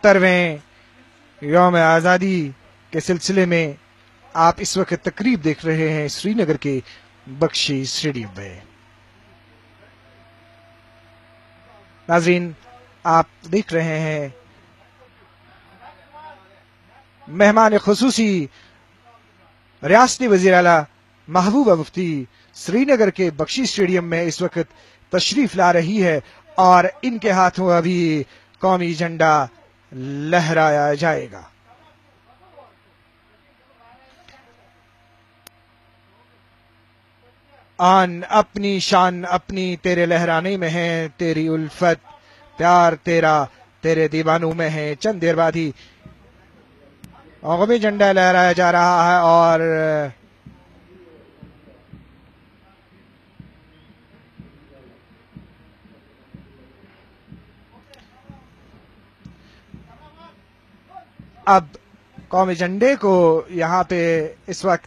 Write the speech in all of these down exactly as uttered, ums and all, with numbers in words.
सत्तरवें यौम आज़ादी के सिलसिले में आप इस वक्त तकरीब देख रहे हैं श्रीनगर के बख्शी स्टेडियम में। नाजरीन, आप देख रहे हैं मेहमान खुसूसी रियासती वज़ीर आला महबूबा मुफ्ती श्रीनगर के बख्शी स्टेडियम में इस वक्त तशरीफ ला रही है और इनके हाथों अभी कौमी झंडा लहराया जाएगा। आन अपनी शान अपनी तेरे लहराने में है, तेरी उल्फत प्यार तेरा तेरे दीवानों में है। चंद देर बाद ही कौमी झंडा लहराया जा रहा है और अब कौमी झंडे को यहां पे इस वक्त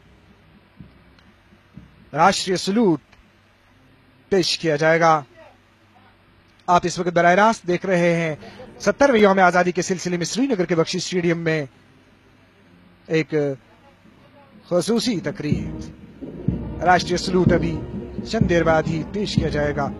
राष्ट्रीय सलूट पेश किया जाएगा। आप इस वक्त बराह रास्त देख रहे हैं सत्तरवें यौम आजादी के सिलसिले में श्रीनगर के बख्शी स्टेडियम में एक खुसूसी तकरीब। राष्ट्रीय सलूट अभी चंद देर बाद ही पेश किया जाएगा।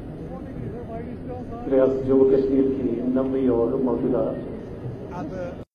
रियासत जम्मू कश्मीर की नवी और मौजूदा